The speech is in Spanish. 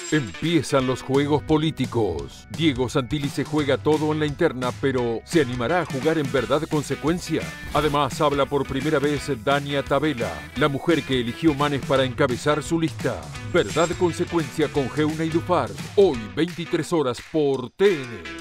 Empiezan los juegos políticos. Diego Santilli se juega todo en la interna, pero ¿se animará a jugar en Verdad Consecuencia? Además, habla por primera vez Dania Tabela, la mujer que eligió Manes para encabezar su lista. Verdad Consecuencia con Geuna y Dupar. Hoy, 23 horas por TN.